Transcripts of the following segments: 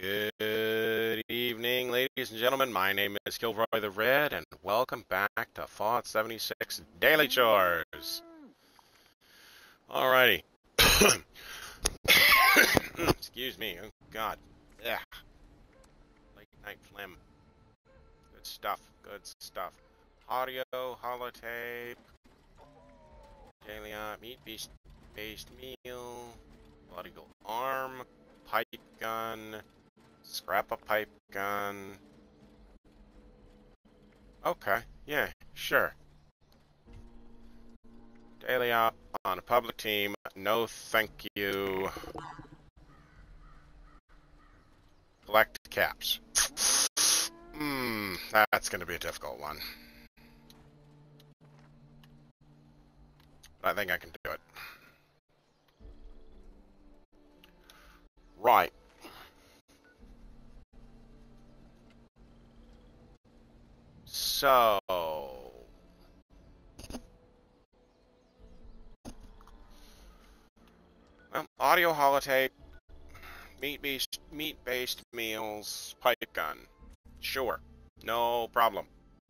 Good evening, ladies and gentlemen. My name is Kilroy the Red, and welcome back to Fallout 76 Daily Chores. Alrighty. Excuse me. Oh, God. Ugh. Late night phlegm. Good stuff. Good stuff. Audio, holotape, daily meat-based meal, bloody gold arm, pipe gun, scrap a pipe gun. Okay, yeah, sure. Daily op on a public team. No, thank you. Collect caps. That's gonna be a difficult one. But I think I can do it. Right. So... well, audio holotape, meat-based meals, pipe gun. Sure. No problem.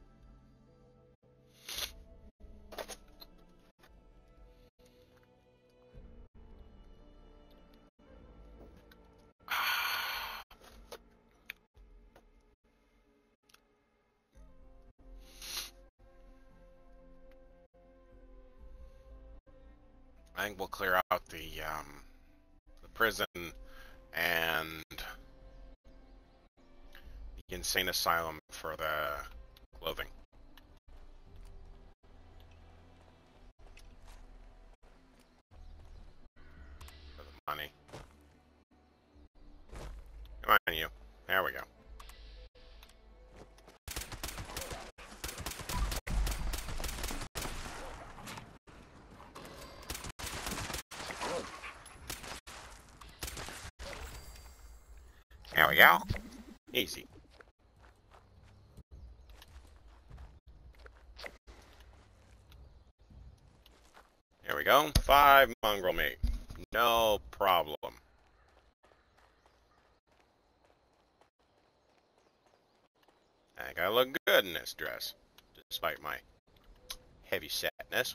I think we'll clear out the prison and the insane asylum for the clothing. For the money. Come on, you. There we go. There we go. Easy. There we go. 5 mongrel meat. No problem. I think I look good in this dress, despite my heavy setness.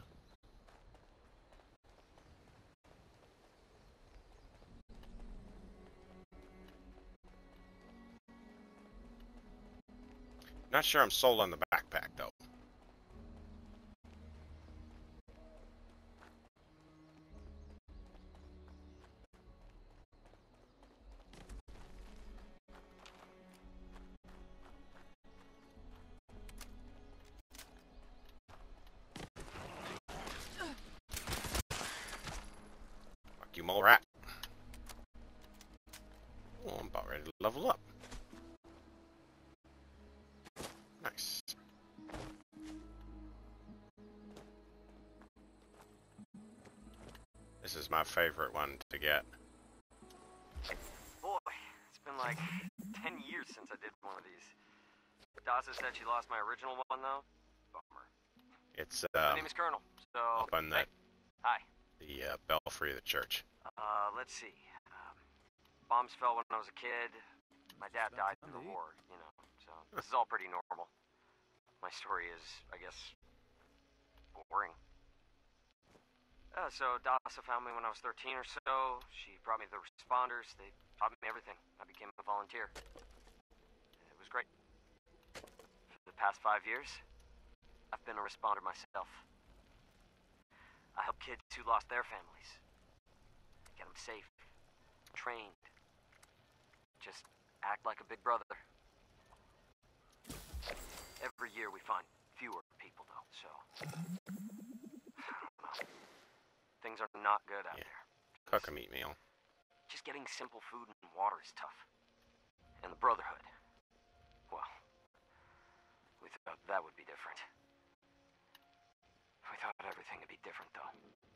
Not sure I'm sold on the backpack, though. Fuck you, mole rat. Oh, I'm about ready to level up. Nice. This is my favorite one to get. Boy, it's been like 10 years since I did one of these. Dasa said she lost my original one, though. Bummer. It's, My name is Colonel, so... up on the, hey. Hi. the belfry of the church. Let's see. Bombs fell when I was a kid. My dad died in the war, you know, so this is all pretty normal. My story is, I guess, boring. So Dasa found me when I was 13 or so. She brought me the responders. They taught me everything. I became a volunteer. It was great. For the past 5 years, I've been a responder myself. I help kids who lost their families. Get them safe, trained. Just act like a big brother. Every year we find fewer people, though, so... Things are not good out there. Cook a meat meal. Just getting simple food and water is tough. And the Brotherhood, well, we thought that would be different. We thought everything would be different, though.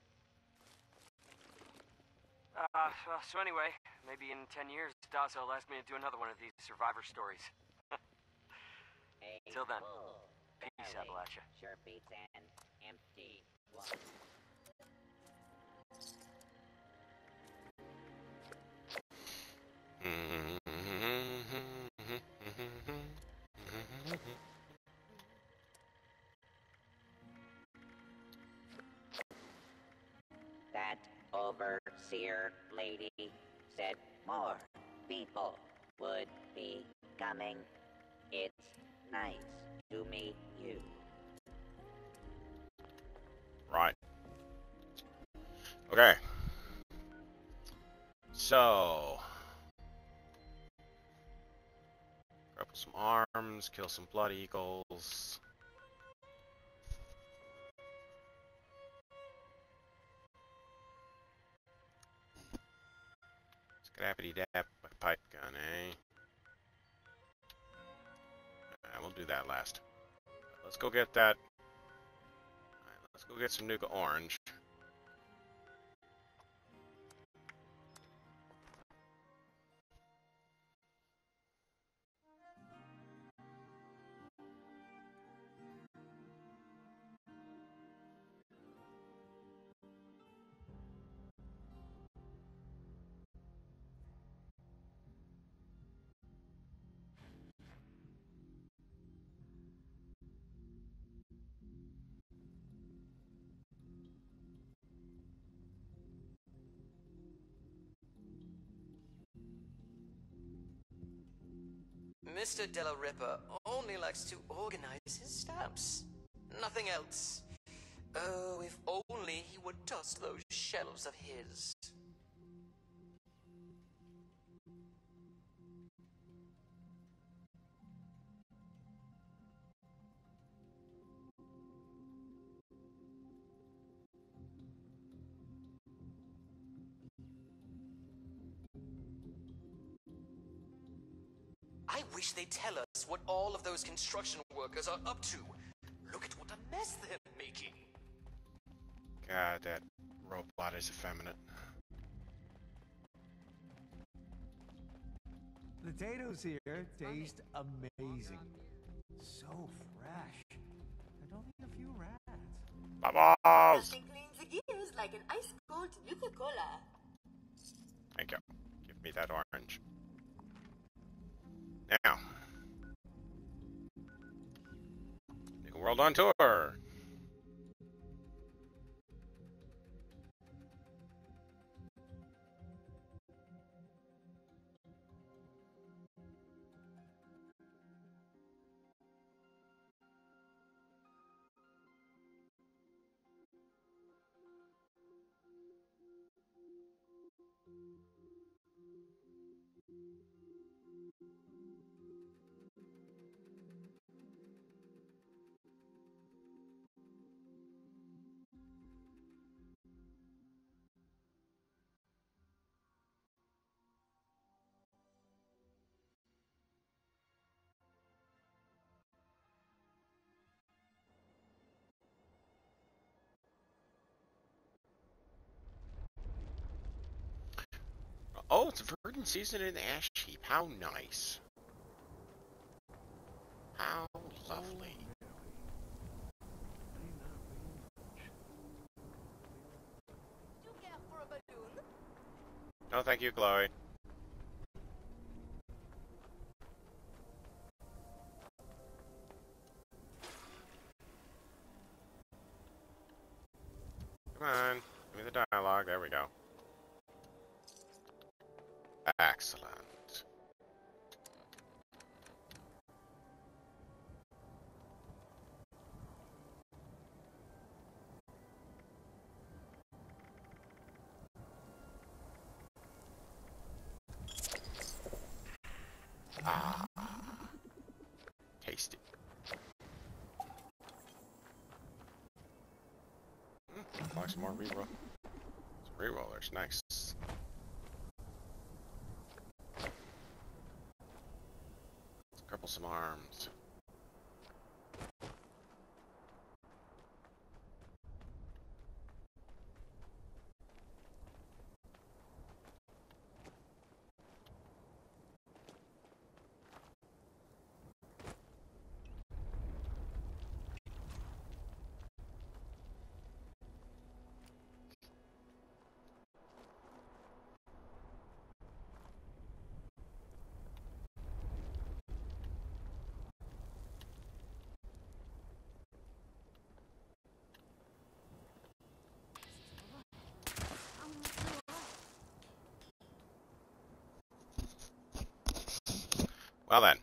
So anyway, maybe in 10 years, Dasa will ask me to do another one of these survivor stories. Till then, peace, Appalachia. Sure beats an empty one. Seer lady said more people would be coming. It's nice to meet you. Right. Okay. So, grab some arms, kill some blood eagles. Scrappity dap pipe gun, eh? We'll do that last. Let's go get that. Alright, let's go get some Nuka Orange. Mr. Della Ripa only likes to organize his stamps. Nothing else. Oh, if only he would dust those shelves of his. I wish they'd tell us what all of those construction workers are up to. Look at what a mess they're making. God, that robot is effeminate. The potatoes here taste amazing. So fresh. And only a few rats. Bubbles! Nothing cleans the gears like an ice-cold Nuka-Cola. Thank you. Give me that orange. Now. New World on Tour! Oh, it's verdant season in the ash heap. How nice. How lovely. You care for a balloon? No, thank you, Chloe. Come on. Give me the dialogue. There we go. Excellent. Ah. Tasty. Buy some more reroll. Some rerollers, nice. Let's cripple some arms. Well then.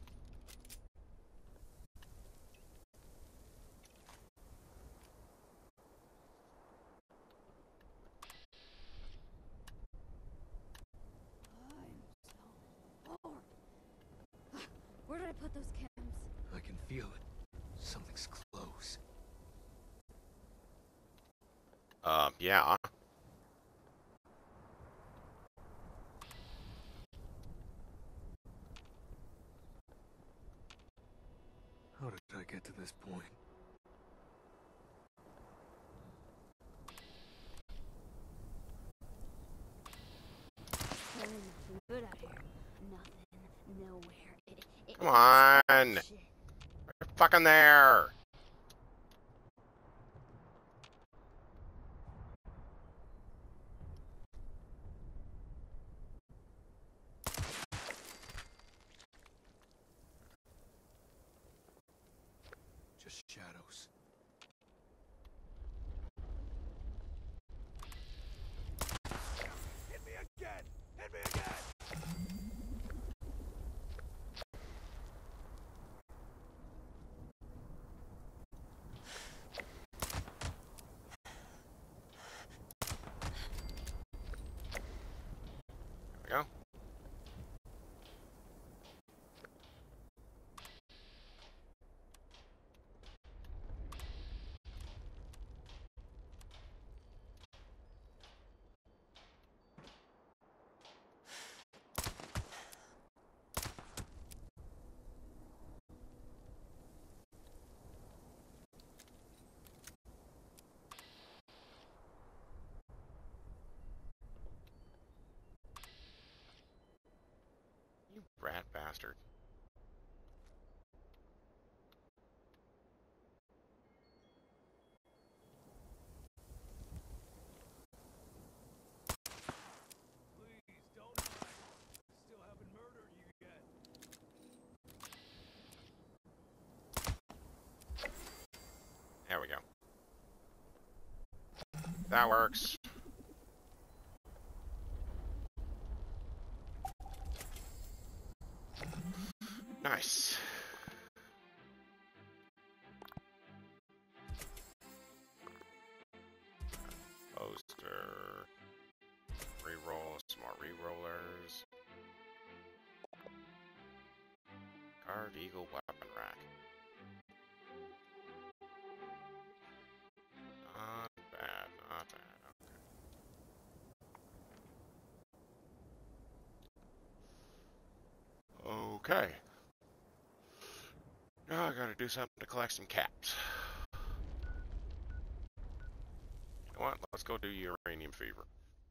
Where did I put those chems? I can feel it. Something's close. Yeah. How did I get to this point? There ain't nothing good out here. Nothing, nowhere. Come on. Shit. You're fucking there. Just shadows. Hit me again! Hit me again! There we go. You rat bastard. Please, don't hide. I still haven't murdered you yet. There we go. That works. Nice. Poster. Reroll, some more rerollers. Guard Eagle weapon rack. Not bad, not bad. Okay. Okay. Now I gotta do something to collect some caps. You know what? Let's go do uranium fever.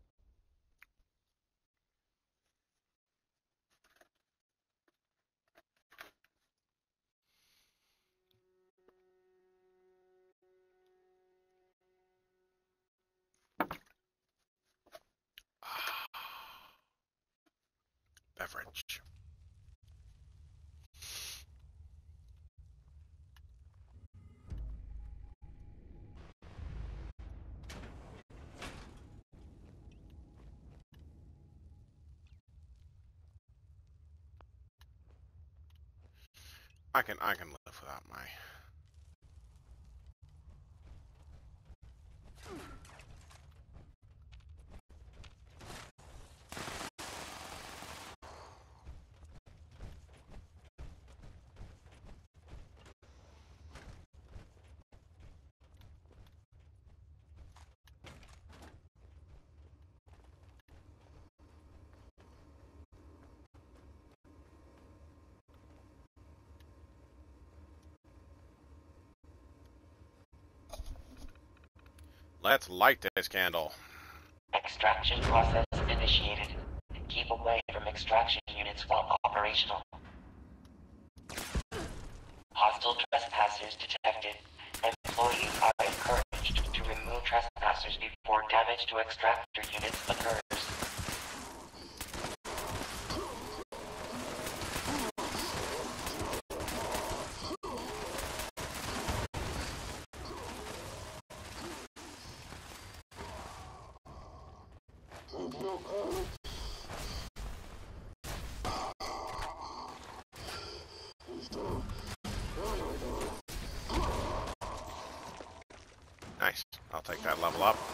Beverage. I can live without my. Let's light this candle. Extraction process initiated. Keep away from extraction units while operational. Hostile trespassers detected. Employees are encouraged to remove trespassers before damage to extractor units occurs. level up.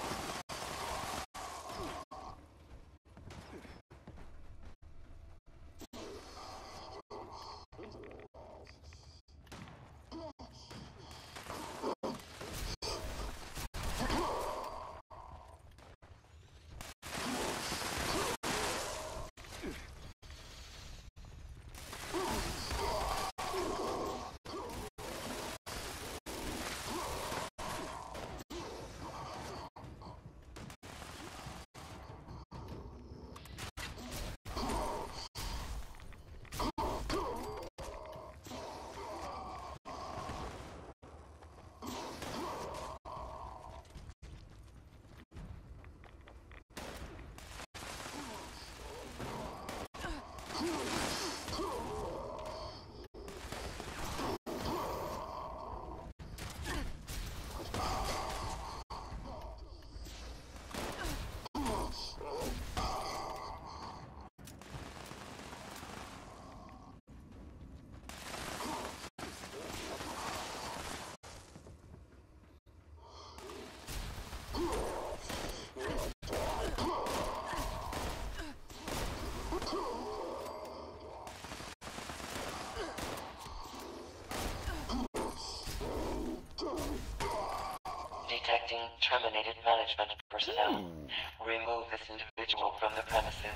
Detecting terminated management personnel. Remove this individual from the premises.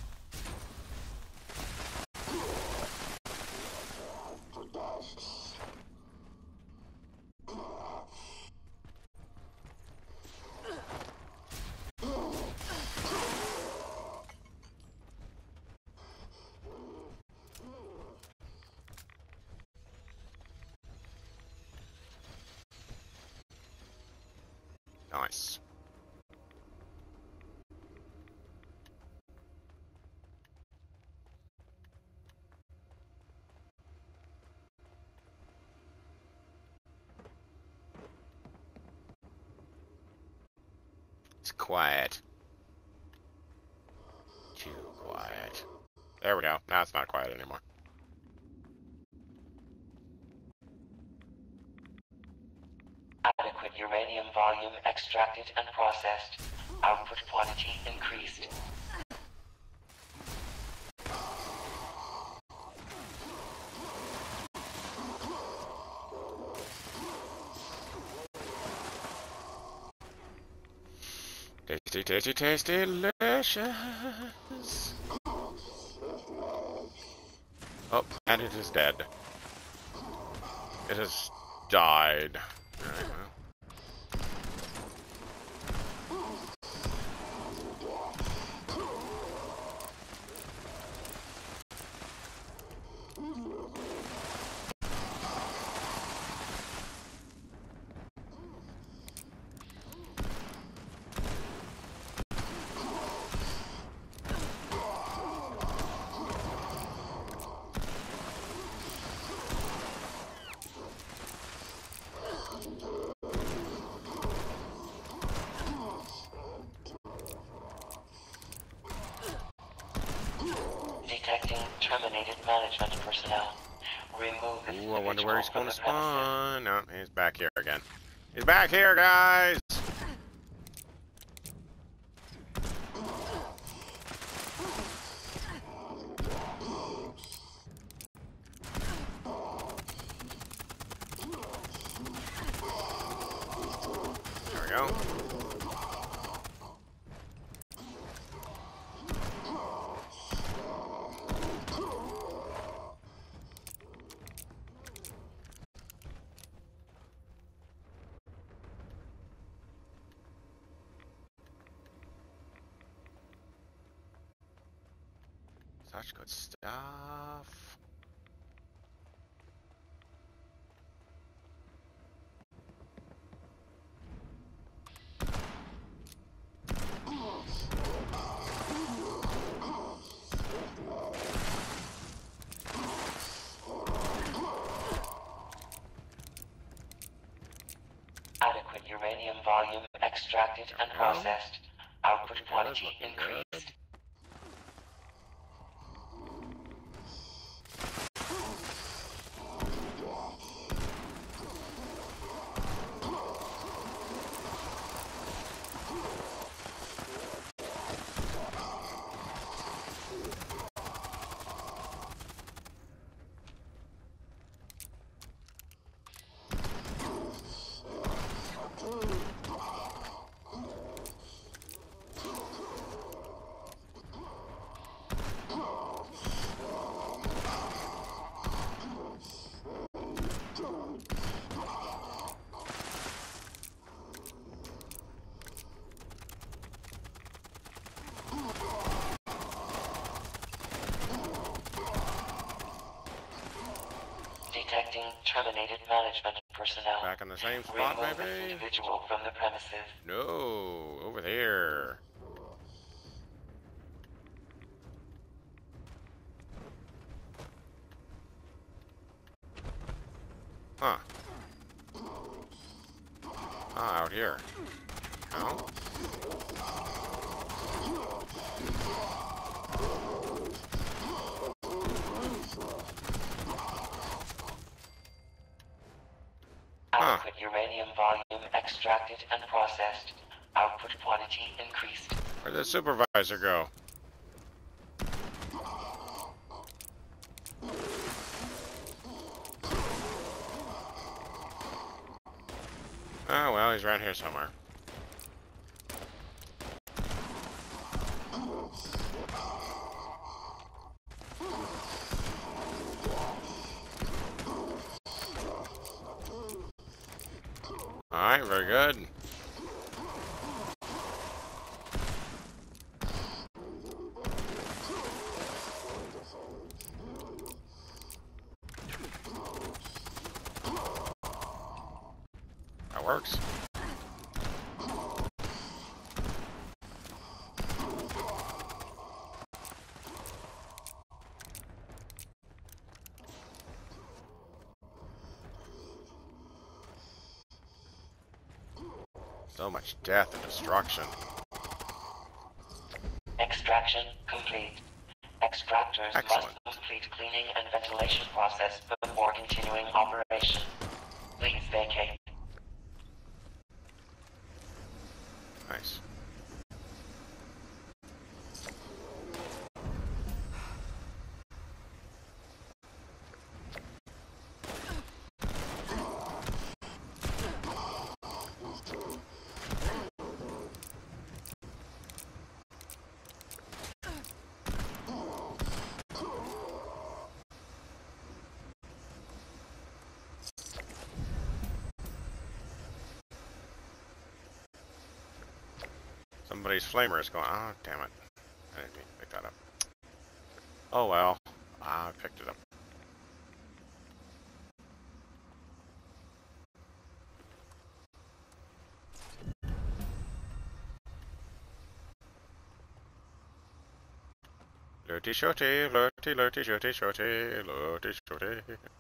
Nice. It's quiet. Too quiet. There we go. Now it's not quiet anymore. Adequate uranium volume extracted and processed. Output quantity increased. Tasty, tasty, tasty, delicious. Oh, and it is dead. It has died. Alright, well. Detecting terminated management personnel. Remove this Ooh, I wonder where he's going to from the premises. spawn. No, he's back here again. He's back here, guys! There we go. Such good stuff. Adequate uranium volume extracted and processed. Output quantity Looking increased. good. detecting terminated management personnel. Back in the same spot, Remove this maybe? individual from the premises. No, over there. Huh. Ah, out here. No? Adequate uranium volume extracted and processed. Output quantity increased. Where'd the supervisor go? Oh, well, he's right here somewhere. Alright, very good. That works. So much death and destruction. Extraction complete. Extractors Excellent. must complete cleaning and ventilation process before continuing operation. Please vacate. Nice. Somebody's flamer is going. Oh, damn it. I didn't mean to pick that up. Oh, well. I picked it up. Lurty shorty, lurty, lurty, shorty, shorty, lurty, shorty.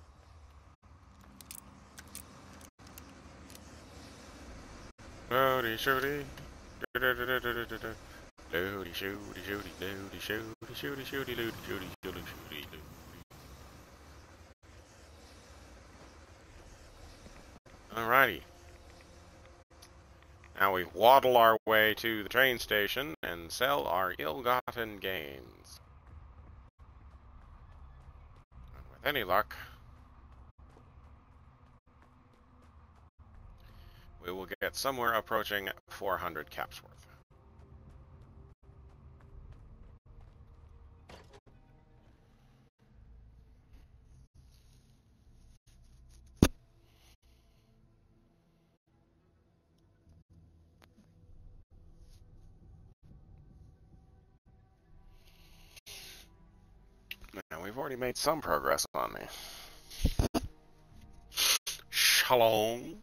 Lurty, shorty. Loody shooty shooty loody shooty shooty shooty loody shooty shooty shooty loody. Alrighty. Now we waddle our way to the train station and sell our ill-gotten gains. And with any luck, we will get somewhere approaching 400 caps worth. Now we've already made some progress on the Shalom.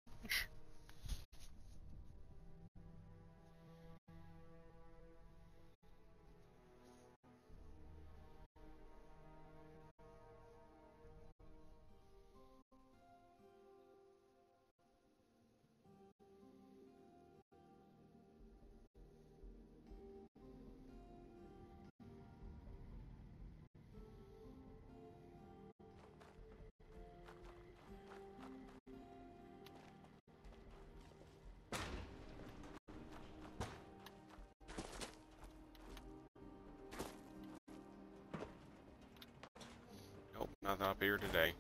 Nope, nothing up here today.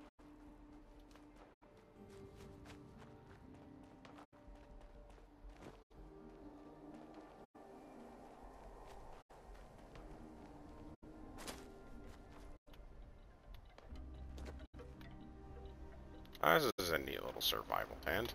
This is a neat little survival tent.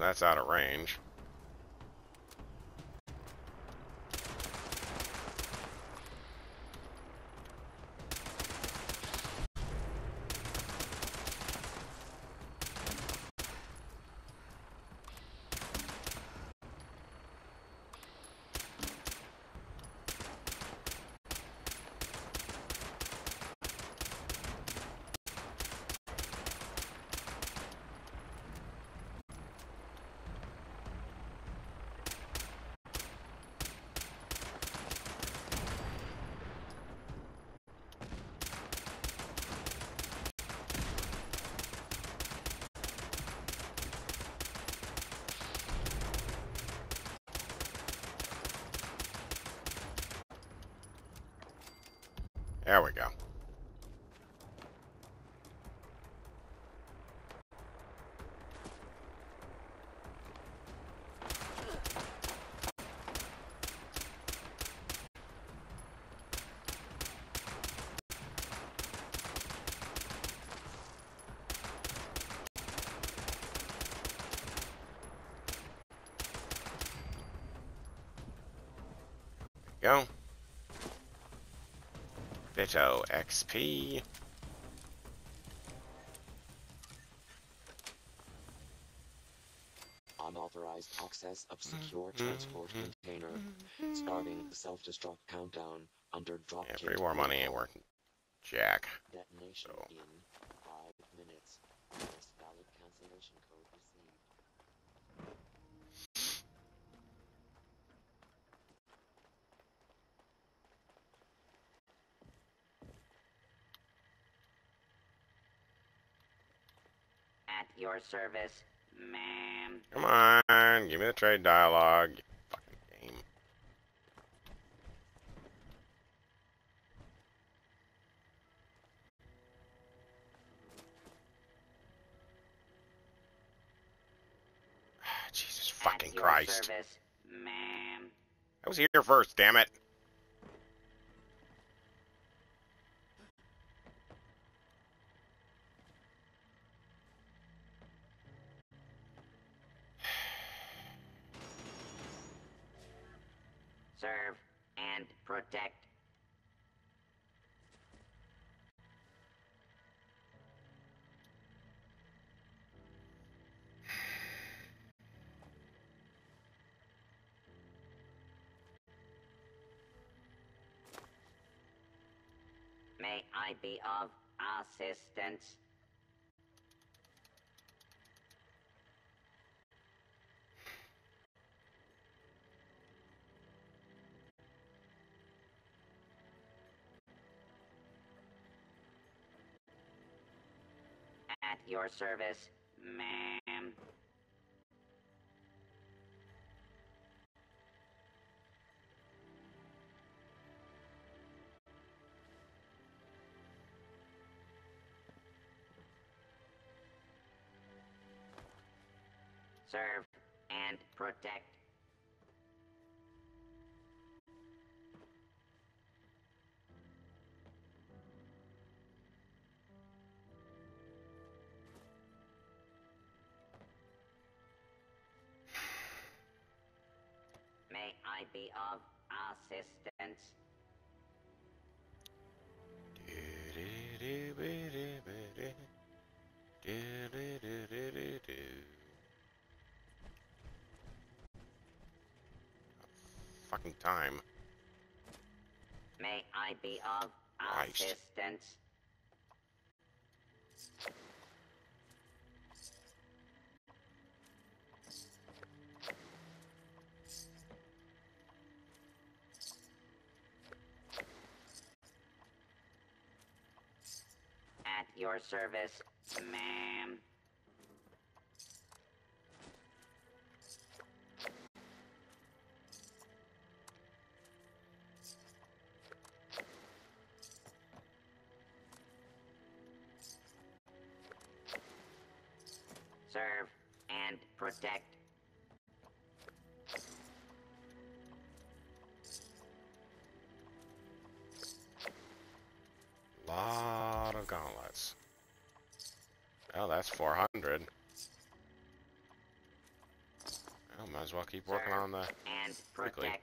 that's out of range. There we go. Go. Vito XP. Unauthorized access of secure transport container. Starting self-destruct countdown under drop Yeah, kit pre-war money ain't working. Jack. Detonation So. in 5 minutes. Last valid cancellation code received. At your service, ma'am. Come on, give me the trade dialogue, you fucking game. Jesus fucking At your Christ. service, ma'am. I was here first, damn it. Serve and protect. May I be of assistance? At your service, ma'am. Serve and protect. May I be of assistance? Fucking time. May I be of Christ. assistance? At your service, ma'am. Serve and protect. Lot of gauntlets. Oh, that's 400. might as well keep working on the And quickly. protect.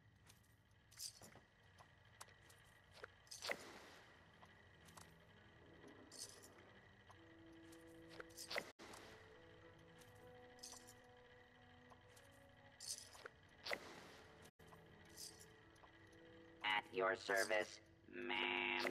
At your service, ma'am.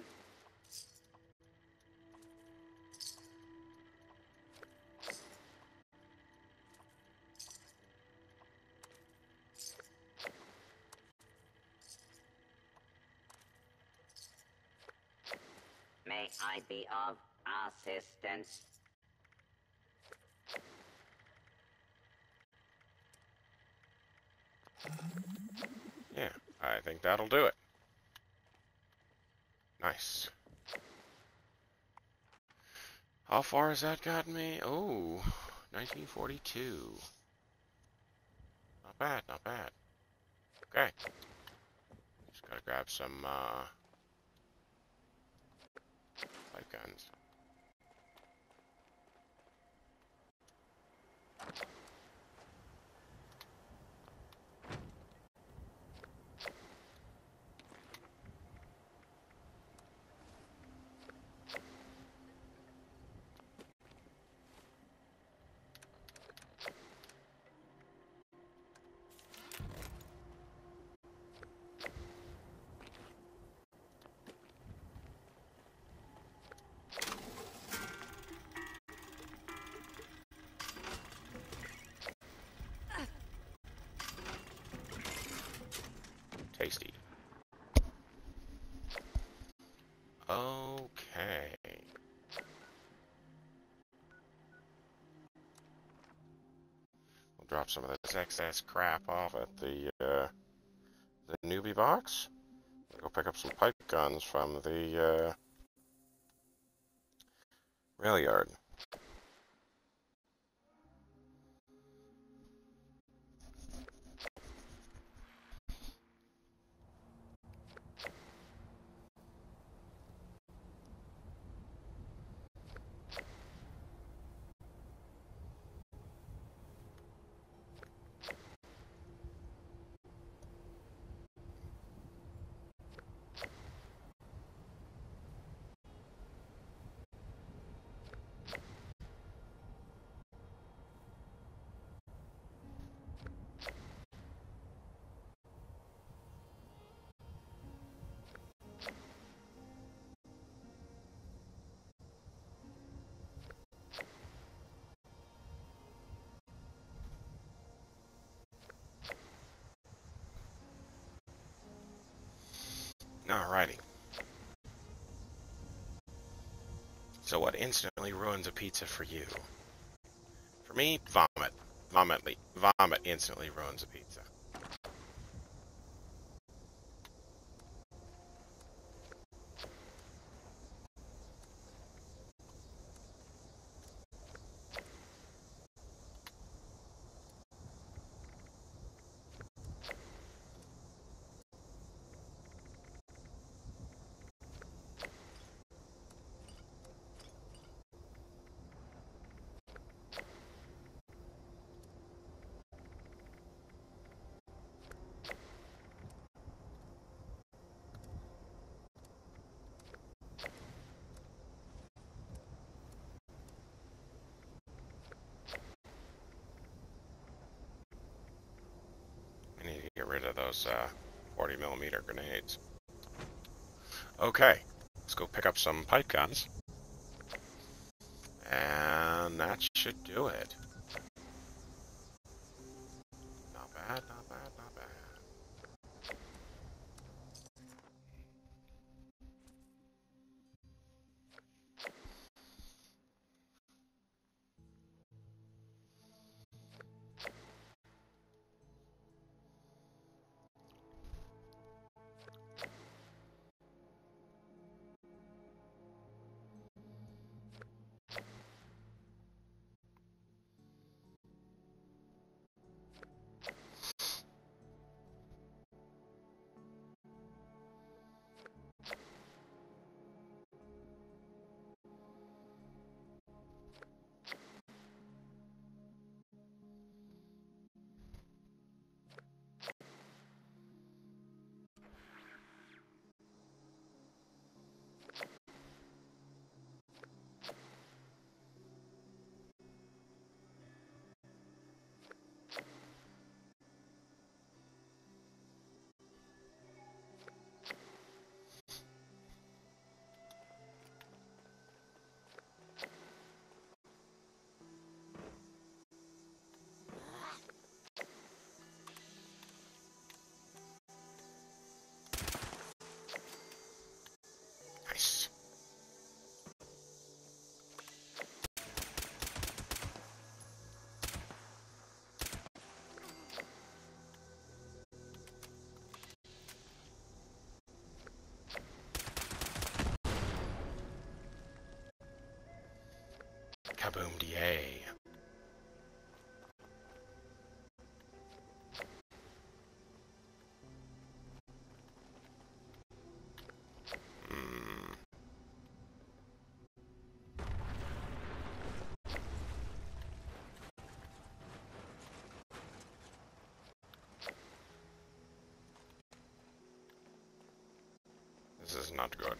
May I be of assistance? Yeah, I think that'll do it. Nice. How far has that gotten me? Oh, 1942. Not bad, not bad. Okay. Just gotta grab some light guns. Tasty. Okay. We'll drop some of this excess crap off at the newbie box. We'll go pick up some pipe guns from the rail yard. Alrighty. So what instantly ruins a pizza for you? For me, vomit. Vomit instantly ruins a pizza. I need to get rid of those 40mm grenades. Okay, let's go pick up some pipe guns. And that should do it. Not bad, not bad, not bad. This is not good.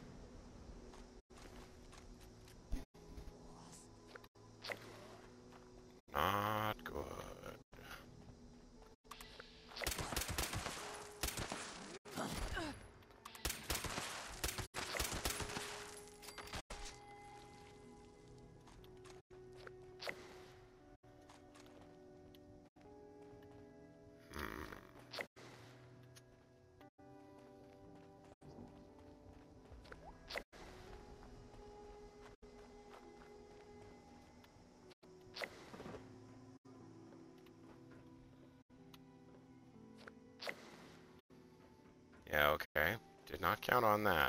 Not good. Yeah, okay. Did not count on that.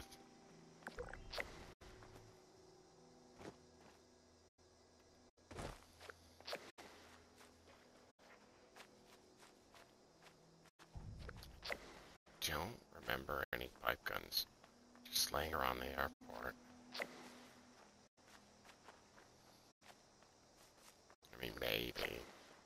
Don't remember any pipe guns just laying around the airport. I mean, maybe.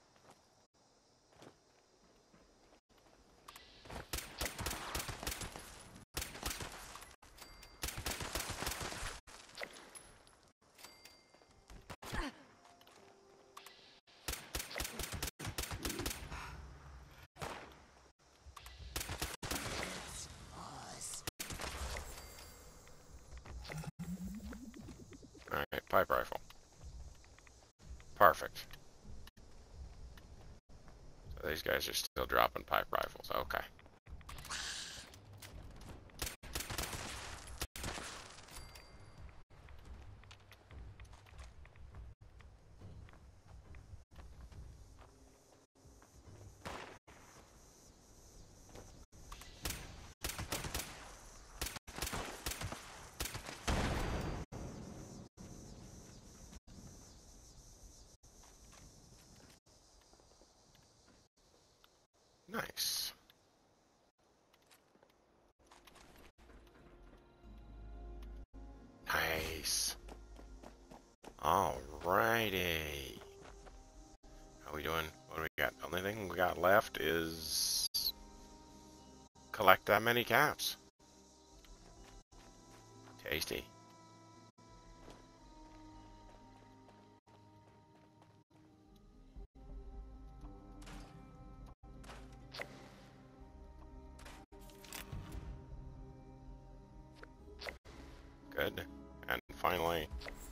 Alright, pipe rifle. Perfect. So these guys are still dropping pipe rifles. Okay. Nice. Nice. Alrighty. How we doing? What do we got? Only thing we got left is collect that many caps. Tasty. Good. And finally,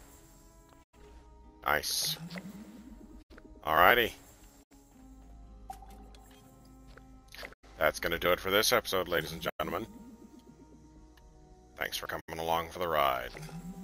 nice. Alrighty. That's going to do it for this episode, ladies and gentlemen. Thanks for coming along for the ride.